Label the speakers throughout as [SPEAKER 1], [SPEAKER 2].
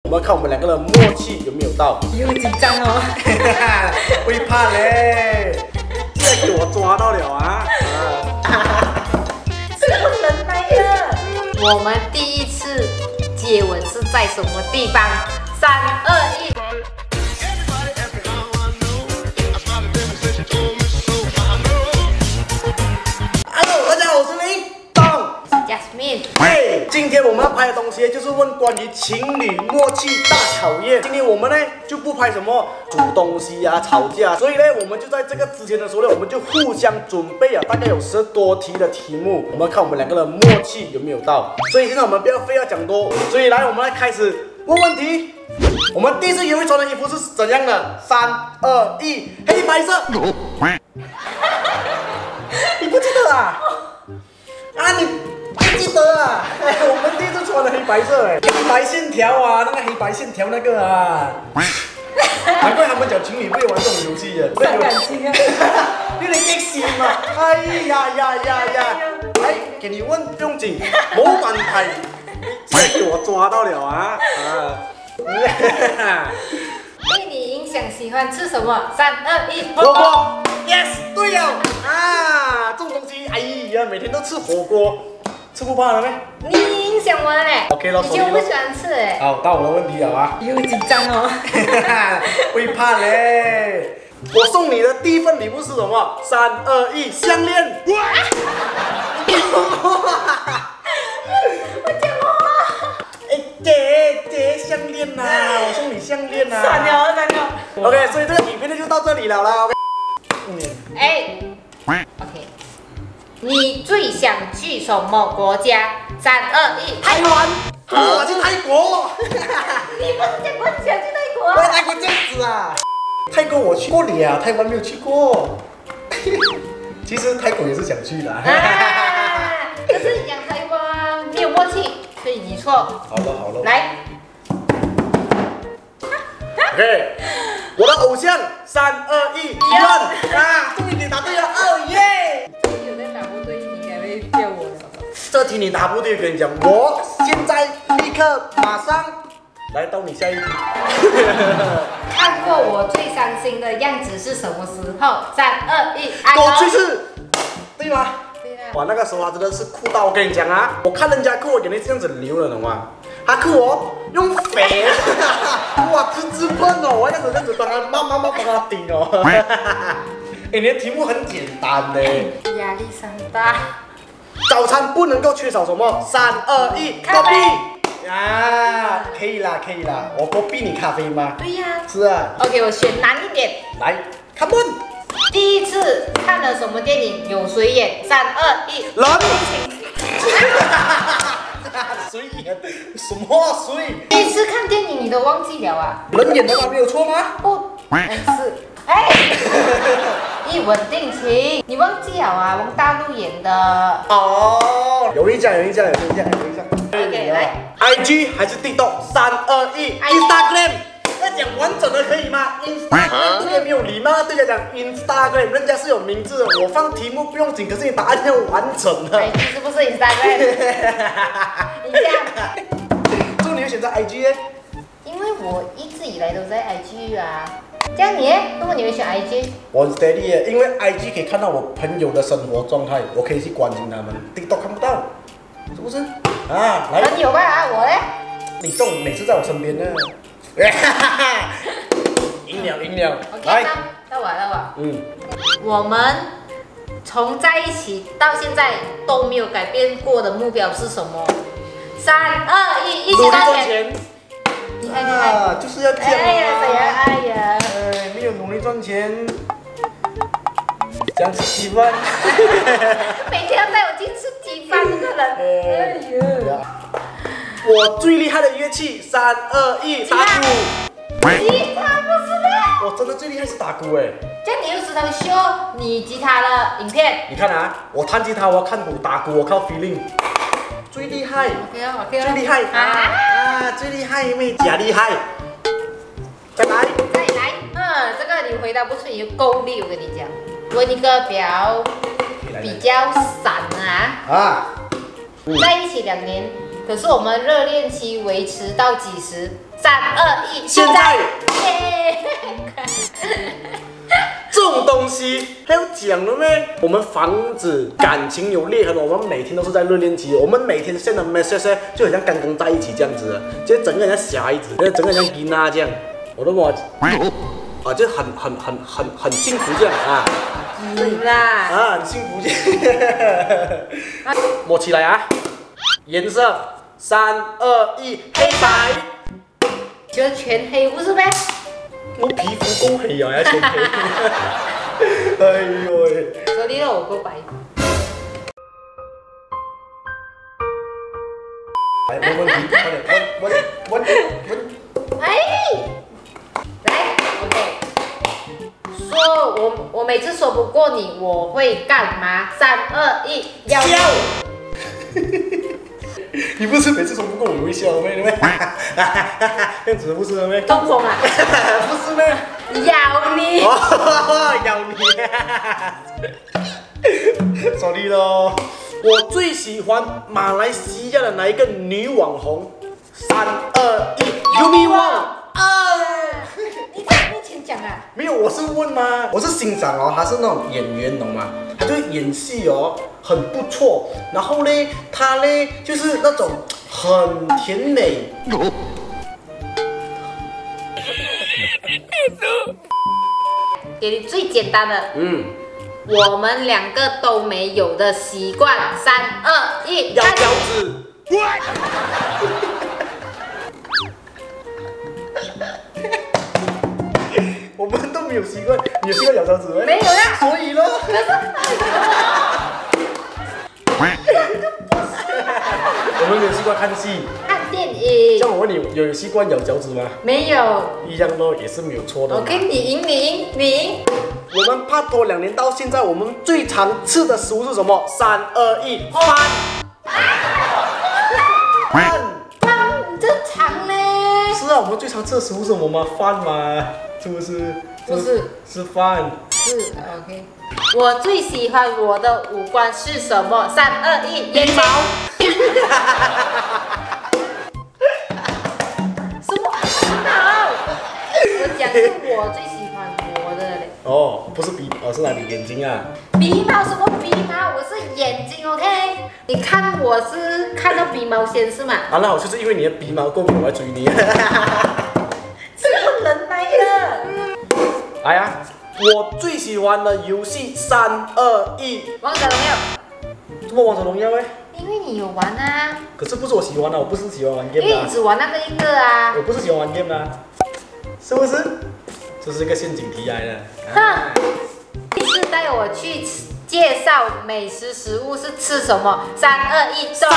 [SPEAKER 1] 我们看我们两个人默契有没有到。
[SPEAKER 2] 有紧张哦。
[SPEAKER 1] 会怕嘞，现在给我抓到了啊！
[SPEAKER 2] 是个人来的。我们第一次接吻是在什么地方？3、2、1。
[SPEAKER 1] Hello， 大家好，我是林东。
[SPEAKER 2] Jasmine。
[SPEAKER 1] 嘿，今天我们要拍的东西就是问关于情侣默契大考验。今天我们呢就不拍什么煮东西啊、吵架，所以呢我们就在这个之前的时候呢，我们就互相准备了大概有10多题的题目，我们看我们两个人默契有没有到。所以现在我们不要废话讲多，所以来我们来开始问问题。我们第一次约会穿的衣服是怎样的？3、2、1，黑白色。你不记得啊？啊你。不记得啊！我们第一次穿的黑白色，黑白线条啊，那个黑白线条那个啊，难怪他们讲情侣不会玩这种游戏的，
[SPEAKER 2] 伤感情啊，
[SPEAKER 1] 有点激心嘛！哎呀！来，给你问不用紧，冇问题，给我抓到了啊！
[SPEAKER 2] 被你影响喜欢吃什么？3、2、1，
[SPEAKER 1] 火锅 ，yes， 对了啊，这种东西，哎呀，每天都吃火锅。吃不饱了没？
[SPEAKER 2] 你影响我了嘞。
[SPEAKER 1] OK 了，
[SPEAKER 2] 以前我不喜欢吃哎。
[SPEAKER 1] 好，到我的问题了啊。
[SPEAKER 2] 有紧张哦。
[SPEAKER 1] 会怕嘞。我送你的第一份礼物是什么？3、2、1，项链。
[SPEAKER 2] 我讲我。
[SPEAKER 1] 哎，姐，项链呐，我送你项链呐。
[SPEAKER 2] 算了。
[SPEAKER 1] OK， 所以这个影片就到这里了啦。
[SPEAKER 2] 哎 ，OK。你最想去什么国家？3、2、1，
[SPEAKER 1] 台湾。我去泰国。
[SPEAKER 2] 你不是讲过你想去泰国？
[SPEAKER 1] 我泰国这样子啊。泰国我去过了，台湾没有去过。其实泰国也是想去的。
[SPEAKER 2] 可是你讲台湾没有默契，所以你错。
[SPEAKER 1] 好了。
[SPEAKER 2] 来。
[SPEAKER 1] OK， 我的偶像，3、2、1，一问啊，终于你答对了，哦耶！
[SPEAKER 2] 有人答不对，你应该会叫我的。
[SPEAKER 1] 这题你答不对，跟你讲，我现在立刻马上来到你下一题。
[SPEAKER 2] 看过我最伤心的样子是什么时候？3、2、1，
[SPEAKER 1] 过去式，对吗？
[SPEAKER 2] 对啊。
[SPEAKER 1] 哇，那个时候他真的是哭到，我跟你讲啊，我看人家哭，我眼泪这样子流了，懂吗？他哭我用肥，哇，直喷哦，我这样子帮他慢慢帮他顶哦。哎，你的题目很简单嘞。
[SPEAKER 2] 压力山大。
[SPEAKER 1] 早餐不能够缺少什么？3、2、1，
[SPEAKER 2] 咖啡。
[SPEAKER 1] 啊，可以啦，我逼你咖啡吗？
[SPEAKER 2] 对呀。
[SPEAKER 1] 是啊。
[SPEAKER 2] OK， 我选难一点。
[SPEAKER 1] 来 ，Come on。
[SPEAKER 2] 第一次看了什么电影？有谁演？3、2、1，
[SPEAKER 1] 人。谁演？什么谁？
[SPEAKER 2] 第一次看电影你都忘记了啊？
[SPEAKER 1] 人演的吗？没有错吗？
[SPEAKER 2] 不，是。哎，一吻定情，你忘记了啊？王大陆演的。
[SPEAKER 1] 哦，有印象。
[SPEAKER 2] OK， 来
[SPEAKER 1] ，IG 还是 TikTok？3、2、1 ，Instagram。要讲完整的可以吗 ？Instagram 这个没有礼貌，对人家讲 Instagram， 人家是有名字的。我放题目不用紧，可是你答案要完整的。
[SPEAKER 2] IG 是不是 Instagram？ 你这样。
[SPEAKER 1] 为什么你会选择 IG 呢？
[SPEAKER 2] 因为我一直以来都在 IG 啊。这样你呢？如果你会选 IG？
[SPEAKER 1] 我很 steady 耶，因为 IG 可以看到我朋友的生活状态，我可以去关心他们。TikTok 看不到，是不是？啊，来。
[SPEAKER 2] 朋友吧啊，我呢？
[SPEAKER 1] 你这种每次在我身边呢。赢了。
[SPEAKER 2] OK， 到我。我们从在一起到现在都没有改变过的目标是什么？3、2、1，一起赚钱。厉害。
[SPEAKER 1] 就是要这样。
[SPEAKER 2] 哎呀。
[SPEAKER 1] 没有努力赚钱，这样吃鸡饭。
[SPEAKER 2] 每天要带我去吃鸡饭那个人。哎呀。
[SPEAKER 1] 我最厉害的乐器，3、2、1，打鼓。
[SPEAKER 2] 吉他不是的。
[SPEAKER 1] 我真的最厉害是打鼓哎。
[SPEAKER 2] 这样你又时常秀你吉他的影片。
[SPEAKER 1] 你看啊，我弹吉他，我要看鼓；打鼓我靠 feeling。最厉害。
[SPEAKER 2] OK，
[SPEAKER 1] 最厉害啊！最厉害，妹假厉害。再来。
[SPEAKER 2] 这个你回答不出你就够力，我跟你讲。问一个比较散啊。在一起2年，可是我们热恋期维持到几时 3、2、1，
[SPEAKER 1] 现在。
[SPEAKER 2] 耶！
[SPEAKER 1] 这种东西还有讲了咩？我们防止感情有裂痕，我们每天都是在热恋期，我们每天现在 message 就很像刚刚在一起这样子的，就整个人像小孩子，整个人像囡仔这样，我都摸啊，就很幸福这样啊，很幸福这样，摸起来啊，颜色3、2、1，黑白，
[SPEAKER 2] 就全黑不是呗？
[SPEAKER 1] 我皮肤够黑啊，要全黑。哎呦喂！
[SPEAKER 2] 所以我够白。
[SPEAKER 1] 来，问问题，快点，问。
[SPEAKER 2] 哎，来 ，OK。说我每次说不过你，我会干嘛？3、2、1，
[SPEAKER 1] 笑。你不是每次说不过我会笑咩？这样子不是咩？
[SPEAKER 2] 中风啊？
[SPEAKER 1] 不是咩？
[SPEAKER 2] 咬你！
[SPEAKER 1] 咬你！sorry 咯。我最喜欢马来西亚的哪一个女网红？3、2、1，尤米旺。
[SPEAKER 2] 你在面前讲啊？
[SPEAKER 1] 没有，我是问吗？我是欣赏哦，她是那种演员，懂吗？她就演戏哦，很不错。然后呢，她呢就是那种很甜美。
[SPEAKER 2] 给你最简单的，我们2个都没有的习惯。3、2、1，
[SPEAKER 1] 咬脚趾。我们都没有习惯，你有习惯咬脚趾吗？
[SPEAKER 2] 没有呀。
[SPEAKER 1] 所以咯。
[SPEAKER 2] 可是，
[SPEAKER 1] 我们没有习惯看戏、
[SPEAKER 2] 看电影。
[SPEAKER 1] 像我问你，有习惯咬脚趾吗？
[SPEAKER 2] 没有。
[SPEAKER 1] 一样咯，也是没有错的。
[SPEAKER 2] OK， 你赢。
[SPEAKER 1] 我们拍拖2年到现在，我们最常吃的食物是什么？3、2、1，饭。
[SPEAKER 2] 饭正常嘞。
[SPEAKER 1] 是啊，我们最常吃的食物是什么吗？饭吗？是不是？
[SPEAKER 2] 不是，
[SPEAKER 1] 是饭。
[SPEAKER 2] 是 OK。我最喜欢我的五官是什么？3、2、1，眼毛。什么毛？我讲是我最喜欢我的嘞。
[SPEAKER 1] 哦，不是鼻毛，是哪里？眼睛啊？
[SPEAKER 2] 鼻毛什么鼻毛？我是眼睛 OK。你看我是看到鼻毛先是吗？
[SPEAKER 1] 啊，那我就是因为你的鼻毛过敏，我来追你。
[SPEAKER 2] 这个人来的。
[SPEAKER 1] 来呀，我最喜欢的游戏3、2、1，
[SPEAKER 2] 王者荣耀。
[SPEAKER 1] 怎么王者荣耀呢？
[SPEAKER 2] 因为你有玩啊。
[SPEAKER 1] 可是不是我喜欢的，我不是喜欢玩 game 的。
[SPEAKER 2] 因为你只玩那个一个啊。
[SPEAKER 1] 我不是喜欢玩 game 的，是不是？这是一个陷阱题来的。
[SPEAKER 2] 哼。第一次带我去介绍美食食物是吃什么？3、2、1，走。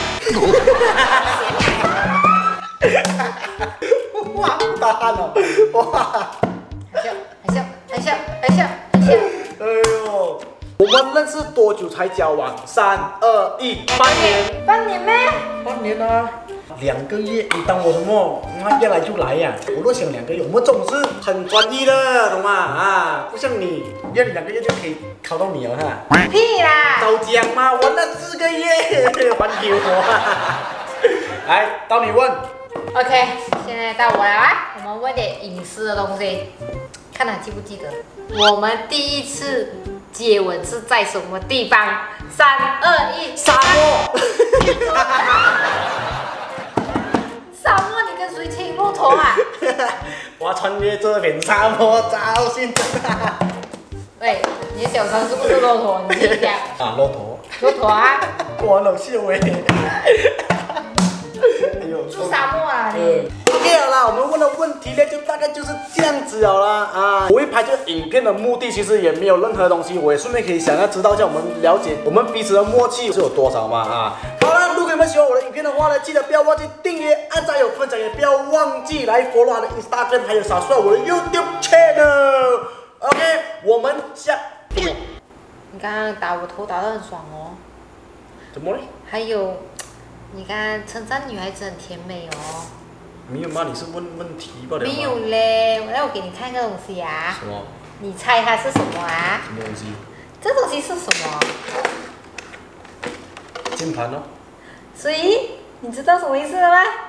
[SPEAKER 1] 哇，不打汗了，哇！
[SPEAKER 2] 还笑。
[SPEAKER 1] 哎呦，我们认识多久才交往？3、2、1，半年。
[SPEAKER 2] 半年咩？
[SPEAKER 1] 半年啊，2个月，你当我什么？要来就来呀！我都想2个月，我们这种是很专一的，懂吗？啊，不像你，要你2个月就可以考到你了哈。
[SPEAKER 2] 屁啦！
[SPEAKER 1] 早讲嘛，我那4个月还给我。来，到你问。
[SPEAKER 2] OK， 现在到我了啊！我们问点隐私的东西，看他记不记得。我们第一次接吻是在什么地方？3、2、1，
[SPEAKER 1] 沙漠。
[SPEAKER 2] 沙漠，你跟谁骑骆驼啊？
[SPEAKER 1] 我穿越这片沙漠找寻真爱。
[SPEAKER 2] 喂，你的小三是不是骆驼？你听一下。
[SPEAKER 1] 啊，骆驼。
[SPEAKER 2] 骆驼啊！
[SPEAKER 1] 我老笑哎。哎呦，
[SPEAKER 2] 住沙漠啊你。
[SPEAKER 1] OK 了啦，我们问的问题呢，就大概就是这样子了啦啊。我会拍这个影片的目的，其实也没有任何东西，我也顺便可以想要知道一下我们了解我们彼此的默契是有多少嘛啊。好了，如果你们喜欢我的影片的话呢，记得不要忘记订阅、按赞、有分享，也不要忘记来 follow 我的 Instagram， 还有subscribe我的 YouTube channel。OK， 我们下。
[SPEAKER 2] 你刚刚打我头打得很爽哦。
[SPEAKER 1] 怎么了？
[SPEAKER 2] 还有，你刚刚称赞女孩子很甜美哦。
[SPEAKER 1] 没有吗？你是问问题罢了吗？
[SPEAKER 2] 没有嘞，我给你看个东西啊。
[SPEAKER 1] 什么？
[SPEAKER 2] 你猜它是什么啊？
[SPEAKER 1] 什么东西？
[SPEAKER 2] 这东西是什么？
[SPEAKER 1] 键盘哦。
[SPEAKER 2] 所以你知道什么意思了吗？